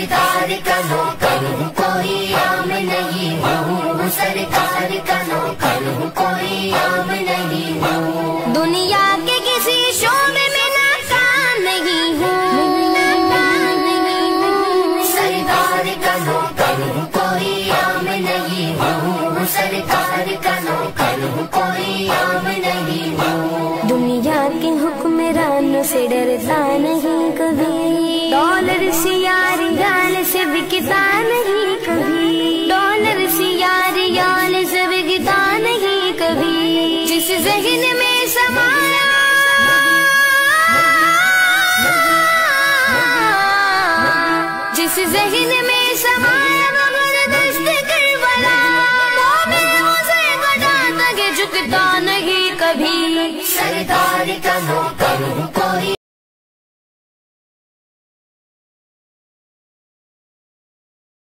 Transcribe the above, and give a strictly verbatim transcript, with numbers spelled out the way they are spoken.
سرکار کا نوکر ہوں کوئی عام نہیں ہوں، سرکار کا نوکر ہوں کوئی عام نہیں ہوں، دنیا کے کسی شعبے میں ناکام نہیں ہوں، سرکار کا نوکر ہوں کوئی عام نہیں ہوں، سرکار کا نوکر ہوں کوئی عام نہیں ہوں، دنیا کے حکمرانوں سے ڈرتا نہیں کبھی، ڈالر سے یا ریال سے بکتا نہیں کبھی، ڈالر سے یا ریال سے بکتا نہیں کبھی، جس ذہن میں سمایا جس ذہن میں سمایا مگر دست کربلا، مومن اسے گدا تک جھکتا نہیں کبھی، سرکار کا نوکر ہوں کوئی